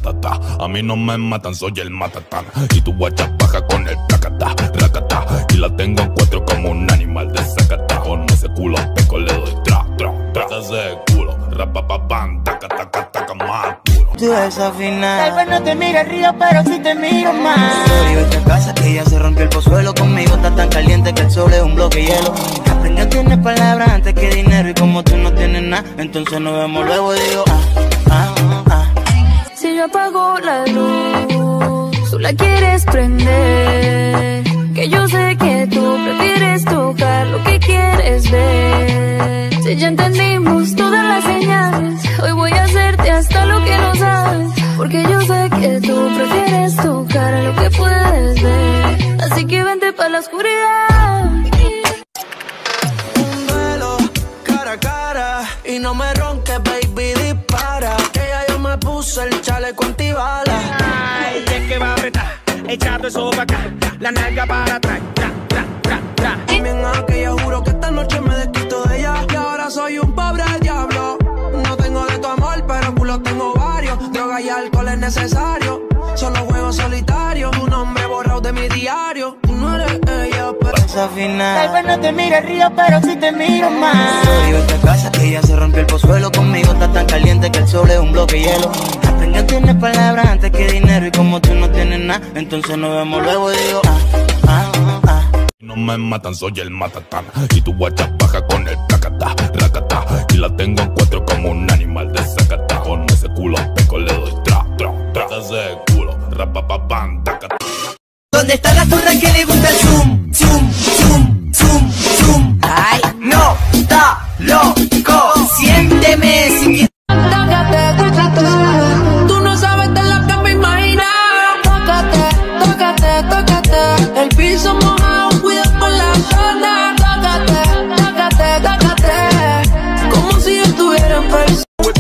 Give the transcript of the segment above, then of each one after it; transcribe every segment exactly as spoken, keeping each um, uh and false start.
ta. A mí no me matan, soy el matatán. Y tu guacha baja con el placata, racata. Y la tengo en cuatro como un animal de zacata. Con ese culo peco le doy tra, tra, tra. Ese culo, rapapapam, taca, taca, taca, más culo. Tú desafinas. Tal vez no te mire el río, pero sí te miro más. Yo esta casa que ya se rompió el pozuelo. Conmigo está tan caliente que el sol es un bloque de hielo. Aprendió tiene palabras antes que dinero. Y como tú no tienes nada, entonces nos vemos luego y digo ah, ah, ah. Si yo apago la luz, tú la quieres prender. Que yo sé que tú prefieres tocar lo que quieres ver. Si ya entendimos todas las señales, hoy voy a hacerte hasta lo que no sabes. Porque yo sé que tú prefieres tocar lo que puedes ver. Así que vente pa' la oscuridad. Un duelo cara a cara y no me ronques, baby, dispara. Que ya yo me puse el chaleco antibala. Ay, es que va a apretar, echando eso pa' acá, la nalga para atrás, tra, tra, tra, tra. También que yo juro que esta noche me desquito de ella. Y ahora soy un pobre diablo. No tengo de tu amor, pero culo tengo varios. Droga y alcohol es necesario. Solo juego solitario. Tu nombre borrado de mi diario. Tú no eres ella, pero desafinar. Tal vez no te mire el río, pero sí te miro más. Yo esta casa que ya se rompió el pozuelo. Conmigo está tan caliente que el sol es un bloque de hielo. Aprendió tiene palabras antes que dinero. Y como tú no tienes nada, entonces nos vemos luego y digo ah, ah, ah. No me matan, soy el matatán. Y tu guacha baja con el placata, racata. Y la tengo en cuatro como un animal de zacata. Con ese culo peco le doy tra, tra, tra. Ese culo, rapapapam, taca. ¿Dónde está la zorra que le gusta el zoom, zoom, zoom, zoom, zoom? Ay, no, está loco, siénteme sin... Tócate, tócate. Tú no sabes de lo que me imaginas. Tócate, tócate, tócate. El piso mojado, cuida con la zona. Tócate, tócate, tócate. Como si yo estuviera en persona.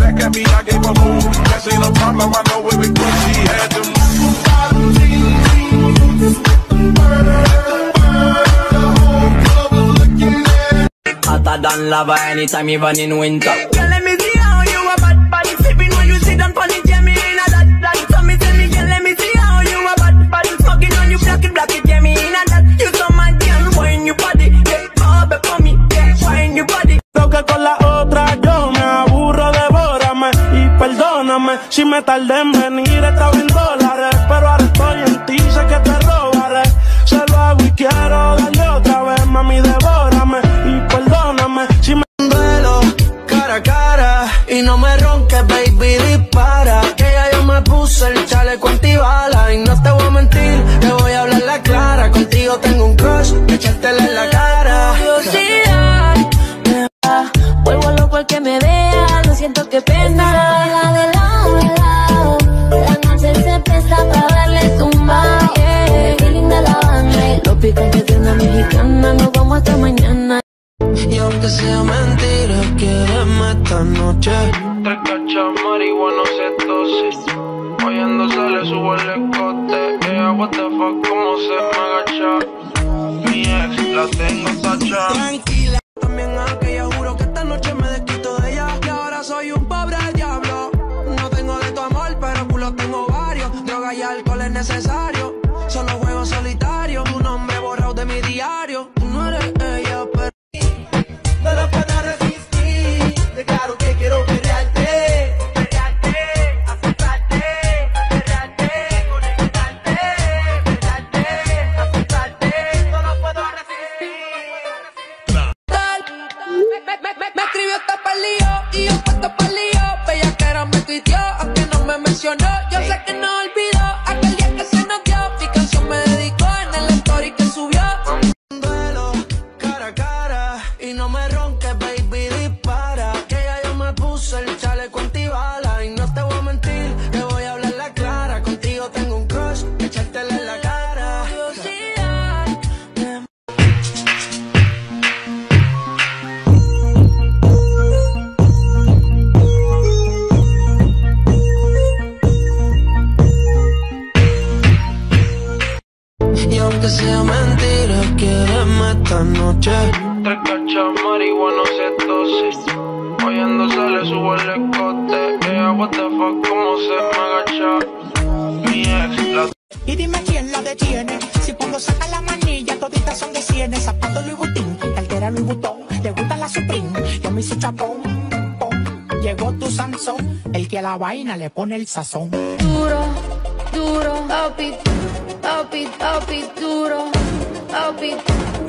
Hotter than lava anytime, even in winter. Girl, let me see how you a bad body sipping when you sit down on it, yeah, me in a that, that. So me tell me, girl, let me see how you a bad body smoking on you, black it, black it, yeah, me in a that. You so mad, girl, wine your body, yeah, bobby for me, yeah, wine your body. Lo que con la otra yo me aburro, devórame y perdóname si me tardé en venir, estaba en dólares, pero ahora estoy en ti, sé que te robaré. Se lo hago y quiero darle otra vez, mami, devórame y perdóname si me... Un duelo cara a cara y no me ronques, baby, dispara. Que ya yo me puse el chaleco antibala. Y no te voy a mentir, te voy a hablar la clara. Contigo tengo un crush, echártela en la cara. Curiosidad, me va, vuelvo loco el que me vea. No siento que pena. Baila de lado, de lado. La noche se presta para darle tumba. Yeah. Qué linda la banda. Lo picante de una mexicana. Nos vamos hasta mañana. Y aunque sea mentira, quédame esta noche. Tres cachas, marihuana, se tose. Oyendo sale, subo el escote. Ella, what the fuck, cómo se me agacha. Mi ex la tengo tacha. Tranquila, también aquella, juro que esta noche me desquito de ella. Y ahora soy un pobre diablo. No tengo de tu amor, pero culo tengo varios. Droga y alcohol es necesario. Solo juego solitario. Tu nombre borrado de mi diario. Tú no eres ella, pero no lo puedo resistir. Declaro que quiero perrearte, perrearte, asustarte, perrearte, conectarte, perrearte, asustarte. No lo puedo resistir. Me, me, me, me escribió hasta pa'l lío y yo puesto pa'l lío. Bella que era me tuiteó, aunque no me mencionó. Yo sé que no olvidó aquel día que se nos dio. Mi canción me dedicó en el story que subió. Un duelo cara a cara y no me ronques, baby, dispara. Que ya yo me puse el chaleco antibala. Y no te voy a mentir, te voy a hablar la clara. Contigo tengo un crush, echártela en la cara. Curiosidad. Y aunque sea mentira, quédame esta noche. Tres cachas, marihuana, se tose. Oyendo sale, subo el escote. Ella, what the fuck, cómo se me agacha. Y dime quién la detiene. Si cuando saca la manilla toditas son de cienes. Zapato Louis Vuitton, cartera Louis Vuitton. Le gusta la Supreme, yo me hice chapón, pom. Llegó tu Sansón, el que a la vaina le pone el sazón. Duro, duro, papi, papi, papi, duro, papi.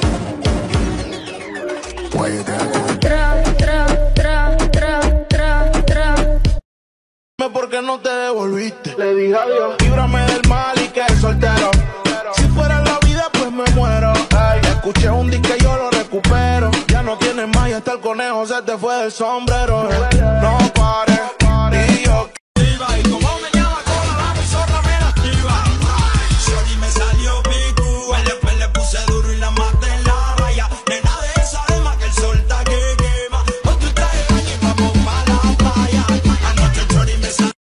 Tra, tra, tra, tra, tra, tra. ¿Por qué no te devolviste? Le dije adiós. Líbrame del mal y que el soltero. Si fuera la vida, pues me muero. Ay, escuché un disco y yo lo recupero. Ya no tienes más y hasta el conejo se te fue del sombrero. No pares, y yo. Y como me llama cola, la zorra me la activa. Shorty me salió picu. Después le puse duro y la maté en la raya. Nena de esa alma que el sol está que quema. Con tu traje de baño y vamos pa' la playa. Anoche Shorty me salió.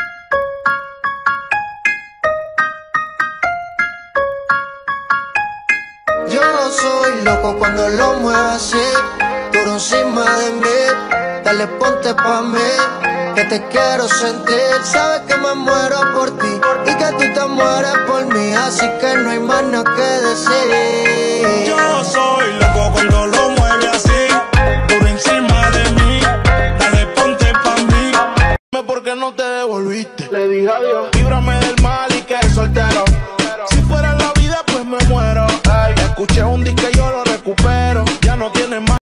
Yo soy loco cuando lo muevo así, duro encima de mí. Dale, ponte pa' mí, que te quiero sentir. Sabes que me muero por ti y que tú te mueres por mí, así que no hay más nada que decir. Yo soy loco cuando lo mueve así, duro encima de mí. Dale, ponte pa' mí. ¿Por qué no te devolviste? Le dije adiós. Líbrame del mal y que el soltero. Si fuera la vida, pues me muero. Ay, escuché un disco y yo lo recupero. Ya no tienes más.